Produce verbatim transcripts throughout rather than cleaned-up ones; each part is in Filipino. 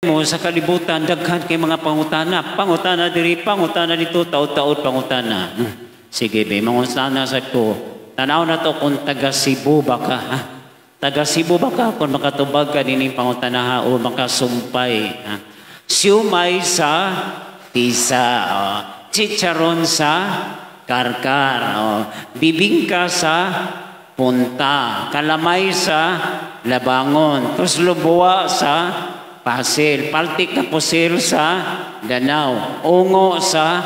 mo sa kalibutan daghan kay mga pangutana, pangutana diri, pangutana dito, taud-taud pangutana. Sige be, mangutana sa ko. Tanaw na to kung taga Cebu ba ka, ha? Taga Cebu ba ka kung makatubag ka dining pangutana o makasumpay, ha? Siumay sa tisa, oh. Chicharon sa Carcar, oh. Bibingka sa punta, kalamay sa labangon, tos lubuwa sa pasil, paltik na pusil sa Danau, ungo sa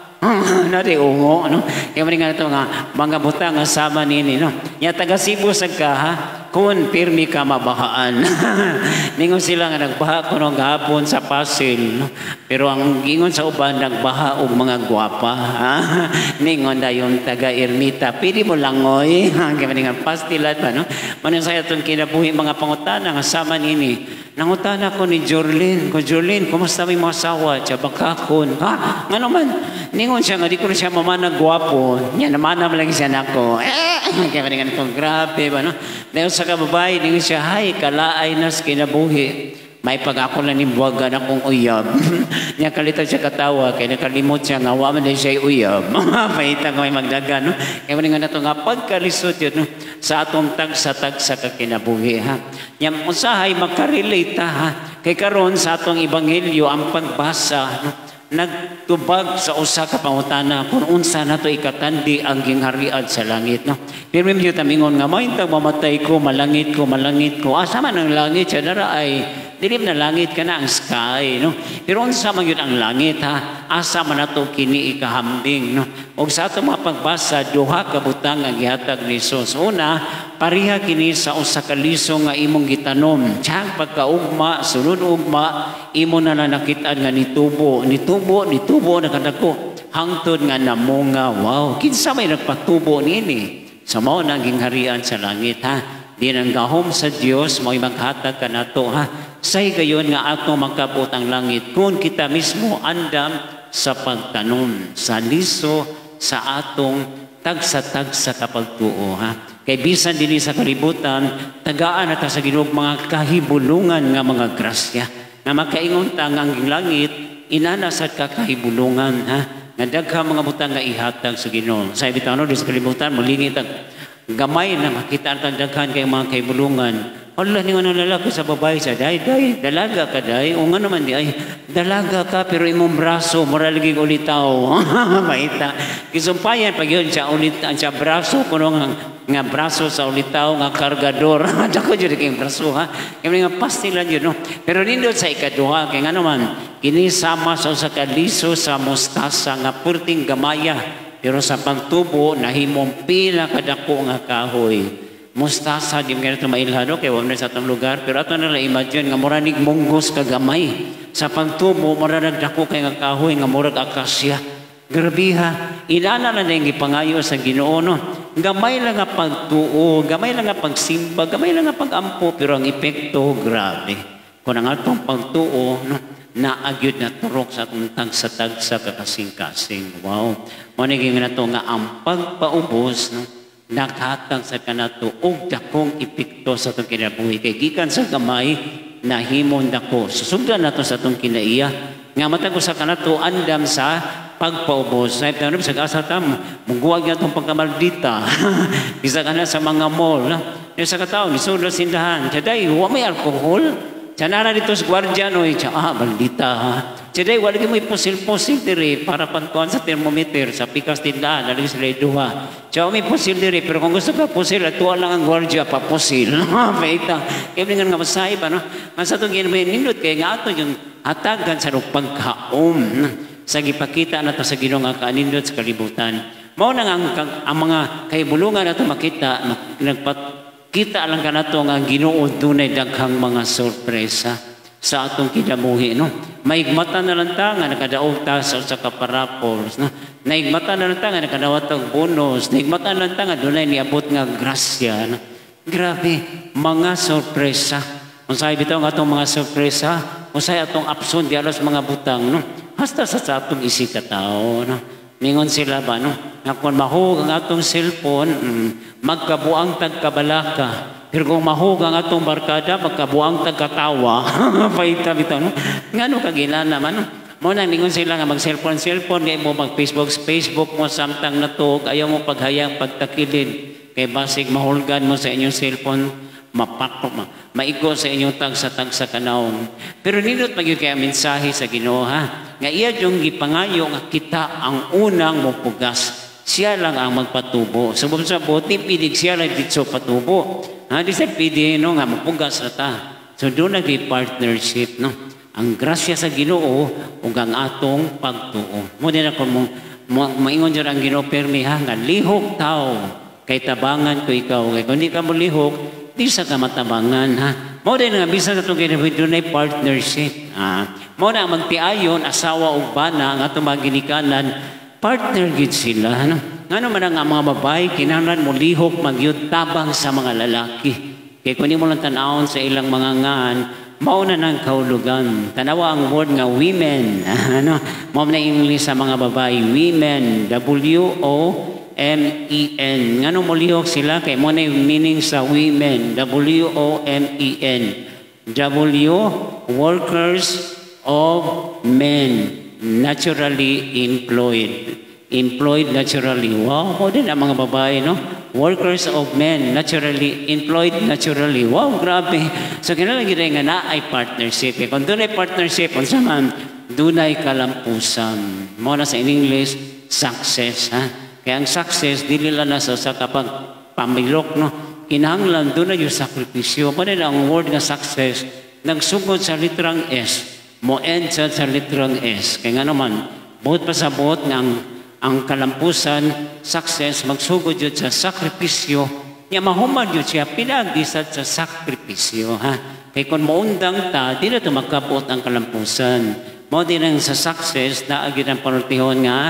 nari ungo, no? Kaya nga ito nga, mga butang nga sama nini, no? Ya taga Cebu sa ka, ha? Kung pirmi ka mabahaan. Ningon sila nga nagbaha ko nung hapon sa pasil, no? Pero ang gingon sa uban, nagbaha og mga gwapa, ha? Ningon na yung taga Ermita, pili mo langoy, kaya nga pastilat pa, no? Manong saya itong kinabuhi mga pangutana nga sama nini. Nangutana ko ni Jorlin, ko Jorlin, kumusta may mga asawa? Siya bakakon. Ha? Nga naman, ningon siya nga, di ko na siya mamanag gwapo. Yan, namanam lang siya na ako. Eh, kaya nga nito, grabe ba, no? Dahil sa kababae, ningon siya, hay, kalaay nas kinabuhi. May pag ako lang nibuwagan akong uyab. Niya kalita siya katawa, kaya nakalimot siya nga, waman na siya uyab. Paita ko may magdagan, no? Kaya nga na ito nga, pagkalisod yun, no? Sa atong tagsa-tagsa ka kinabuhi, ha? Niya, usahay, magkarelate, ha? Kaya karon sa atong ebanghelyo, ang pagbasa, no? Nagtubag sa usa ka pangutana kung unsa nato ikatandi ang gingharian sa langit, no? Pero medyo tamingon nga, maintag mamatay ko, malangit ko, malangit ko. Asa man ang langit siya dara ay dilim na langit ka na ang sky, no? Pero unsa man yun ang langit, ha? Asa man nato kini ikahambing, no? Og sa ato mga pagbasa, duha ka butang ang gihatag ni Jesus. Una, pariha kini sa usa ka liso nga imong gitanom. Tiyang pagkaugma, sunod ugma, imo na na nakitaan nga nitubo, nitubo, nitubo na kadako. Hangtod nga namunga, wow, kinsa may nagpatubo nini? Sa mao na gingharian sa langit, ha? Di nang gahom sa Dios mo'y maghatag ka nato, ha? Say gayon nga ato magkabot ang langit kung kita mismo andam sa pagtanom, sa liso, sa atong tagsa-tagsa kapagtuo, ha? Kay bisan dinhi sa kalibutan, tagaan ata sa Ginoo mga kahibulungan nga mga grasya. Nga makaingon ta nga ang langit, inana sa kakahibulungan, ha? Nga dagha mga butang nga ihatag sa Ginoo. Sa ibitano di sa kalibutan, mulingit ang gamay na makita ang daghan kay mga kahibulungan. Allah ni nga lalaki sa babae sa day, day, dalaga ka day. O nga naman di ay, dalaga ka pero imong braso, mura lagi ulitaw. Maita. Kisumpayan pag yun siya ulit, siya braso, kuno nga, nga braso sa ulitaw, nga kargador. Dako dyan kayong braso, ha? Kaya nga pastilan yun, no? Pero nindot sa ikaduha, kaya nga naman, kinisama sa sa kaliso sa mustasa, nga purting gamaya. Pero sa pagtubo, nahimong pila kadako nga kahoy. Mustasa, di mga ito mailhano, kaya wala sa itong lugar. Pero ito nila imagine, nga muranig munggos kagamay. Sa pagtubo, muranig dako kay nga kahoy, nga murag akasya. Grabe ha, inana na na yung ipangayo sa Ginoo, no? Gamay lang nga pagtuo, gamay lang nga pagsimba, gamay lang nga pagampo, pero ang epekto, grabe. Kung ang atong pagtuo, no? Naagyod na turok sa atong tagsa-tagsa kakasing-kasing. Wow. Maniging na ito nga ang pagpaubos, no? Nakatang sa kanato og dakong epekto sa itong kinabuhi. Kay gikan sa gamay, nahimon dako. Susugdan na ito sa itong kinaiya. Nga matag sa kanato, andam sa pagpaubos. Sa ito, sa kasa tam, mungguwag na itong pagkamaldita. Bisa ka na sa mga mall. Yung sa katao, nisulod sindahan. Tiyaday, huwag may alkohol. Tiyan na dito sa guardian, oy, tiyan, ah, maldita ha. Tiyaday, wala mo iposil-posil diri para pagkuhan sa thermometer, sa pikas tindahan, nalang sila iduha. Tiyan, may posil diri, pero kung gusto ka posil, atuwa lang ang guardia, paposil. Paita. Kaya nga nga masahe pa, no? Masa itong ginamay, nindot kayo nga ato yung hatagan sa pagkaom. Sa gipakita na ito sa Ginoo nga kaanindot sa kalibutan. Mao na nga ang, ang mga kahibulungan na ito makita, nagpakita lang ka na ito nga Ginoo dunay daghang mga sorpresa sa atong kinabuhi, no? Maigmata na lang ta nga nakadaog ta sa usa ka parapols, no? Naigmata na lang ta nga nakadawat og bonus, naigmata na lang ta nga dunay niabot nga grasya, no? Grabe, mga sorpresa. Unsay bitaw nga atong mga sorpresa, unsay atong apson di alas mga butang, no? Hasta sa atong isig ka tao, no? Ningon sila ba, no? Nga kung mahug ang atong cellphone, mm, magkabuang tagkabalaka. Pero kung mahugang atong barkada, magkabuang tagkatawa, paita bitaw, no? Nga no, kagila naman, no? Mo nang ningon sila nga mag-cellphone, cellphone, kaya mo mag-Facebook, Facebook mo, samtang natog, ayaw mo paghayang pagtakilid. Kaya basig mahulgan mo sa inyong cellphone, mapakok, ma maigo sa inyong tagsa-tagsa kanawon. Pero nindot pag yung kaya mensahe sa Ginoo, ha? Nga iya yung gipangayo nga kita ang unang mopugas. Siya lang ang magpatubo. Subong sa buti, pidig siya lang dito patubo. Ha? Di sa pidig, no? Nga mapugas na ta. So doon nag-partnership, no? Ang grasya sa Ginoo ug ang atong pagtuo. Mo din ako mo maingon dyan ang Ginoo permi ha nga lihok tao kay tabangan ko ikaw kay kung di ka mo lihok di sa ka matabangan ha. Mo din nga bisan atong kinabuhi doon ay partnership. Ah, mo na magtiayon asawa ug bana nga atong maginikanan partner gid sila ano. Ngano man ang mga babae kinahanglan mo lihok magyud tabang sa mga lalaki. Kay kung di mo lang tan-awon sa ilang mga ngan mauna ng kahulugan. Tanawa ang word nga women. Ano? Mao na English sa mga babae. Women. W O M E N. Ngano mo lihok sila? Kaya mo na yung meaning sa women. W O M E N. W. Workers of men. Naturally employed. Employed naturally. Wow, mo din ang mga babae, no? Workers of men, naturally employed naturally. Wow, grabe. So, kinala gina nga na ay partnership. E, kung doon ay partnership, kung saan doon ay kalampusan. Mo na sa English, success. Ha? Kaya ang success, dili lang na sa, sa kapag pamilok, no? Kinahanglan, doon ay yung sakripisyo. Mo din ang word nga success, nagsugod sa literang S. Mo end sa, sa literang S. Kaya nga naman, buot pa sa buot ng ang kalampusan, success, magsugod yun sa sakripisyo, niya mahumad yun siya, pinagisat sa sakripisyo. Ha? Kaya kung maundang ta, di na ito magkapot ang kalampusan. Mo din ang sa success, naagin ang panultihon nga,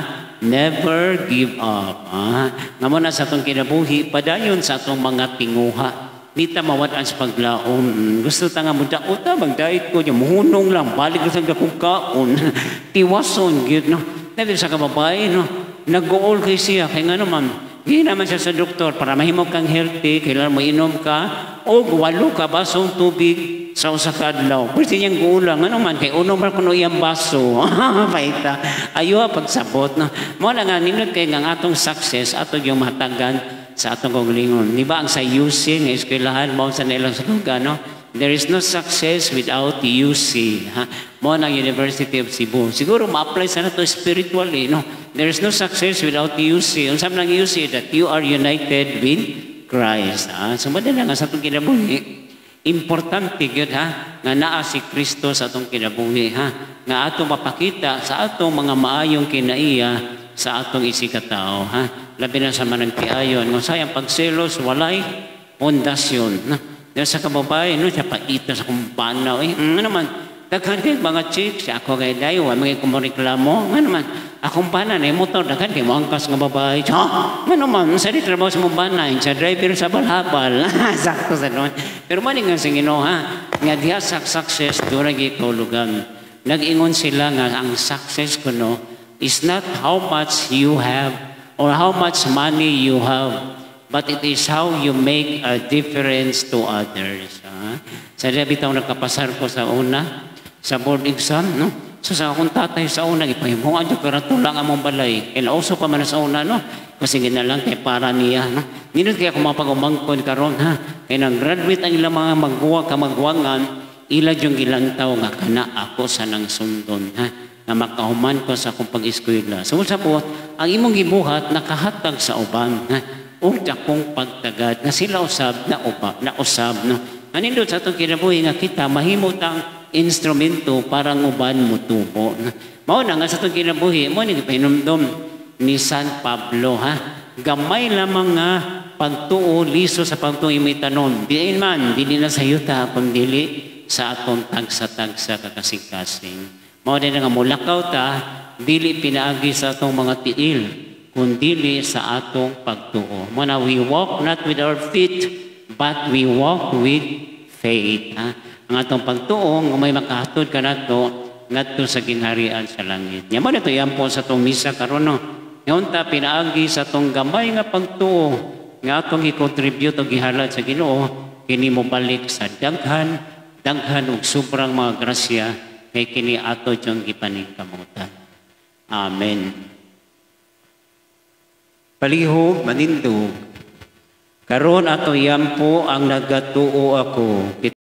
never give up. Ha? Nga mo na sa itong kinabuhi, padayon sa itong mga tinguha. Di ta mawadaan sa paglaom. Gusto ta nga mo dakuta, magdait ko, yung muhunong lang, balik ko sa akong kaon. Tiwason, yun, no? Nabi sa kababae, no? Nag-goal kay siya. Kaya nga naman, hindi naman siya sa doktor para mahimog kang healthy, kailangan mo inom ka, o walo ka basong tubig sa usa ka adlaw. Pwede niyang gulang. Ano man, kay unom ra kuno iyang baso. Paita. Ayo pagsabot. No? Mo na nga, nindot kay nga atong success, atong yung matagan sa atong konglingon. Di ba ang sa U C, nga eskwelahan, mo sa nilang sa lugar, no? There is no success without U C. Ha? Mo ng University of Cebu. Siguro ma-apply sana to spiritually. No? There is no success without U C. Ang sabi ng U C that you are united with Christ. Ha? So, madala nga sa itong kinabuhi. Importante yun, ha? Nga naa si Kristo sa itong kinabuhi. Ha? Nga atong mapakita sa atong mga maayong kinaiya sa atong isikatao. Ha? Labi na sa managtiayon. Kung sayang pagselos, walay pundasyon. Ha? Dahil sa kababay, no, siya paita sa kumpanaw. Eh, ano naman, daghan kayo mga chicks, ako kay dayo, mga kumariklamo. Ano naman, akong panan, eh, motor, daghan kayo, angkas ng babae. Ha? Ano naman, sa di trabaho sa mumbanay, sa driver sa balhabal. Sakto sa noon. Pero maning nga sa Ginoo, ha? Nga diha sa success, doon nag-ikulugan. Nag-ingon sila nga, ang success ko, no, is not how much you have or how much money you have. But it is how you make a difference to others. Ha? Sa bitaw nakapasar ko sa una, sa board exam, no? So sa akong tatay sa una, ipahimuan yung karatulang among balay. Ilauso pa man sa una, no? Kasi ginalang kay para niya, no? Nindot kaya kung mapag-umangkon karon ha? Kaya nag-graduate ang ilang mga magguwag ka magguwangan, ilad yung ilantaw nga kana ako sa nang sundon, ha? Na makahuman ko sa akong pag-eskwela. So sa po, ang imong gibuhat nakahatag sa uban, ha? Ug akong pagtagad na sila usab na upa na usab no anindot sa atong kinabuhi nga kita mahimo tang instrumento parang uban mo tubo no? Mao na nga sa atong kinabuhi mo ni pahinumdom ni San Pablo ha gamay lamang nga pagtuo liso sa pagtuo imitanon diin man dili na sa yuta kundi sa atong tagsa-tagsa kakasing-kasing mao din nga mulakaw ta dili pinaagi sa atong mga tiil kundili sa atong pagtuo. Muna, we walk not with our feet, but we walk with faith. Ha? Ang atong pagtuo, may makahatod ka na ito, ngadto sa ginharian sa langit. Yan mo na ito, yan po sa itong misa karon no. Ngayon ta, pinaagi sa itong gamay nga pagtuo, nga atong i-contribute o gihalat sa Ginoo, kini mo balik sa daghan, daghan ug sobrang mga grasya kay kini ato diyang gipaningkamutan. Amen. Palihog, manindog, karon ato yampo ang nagatuo ako.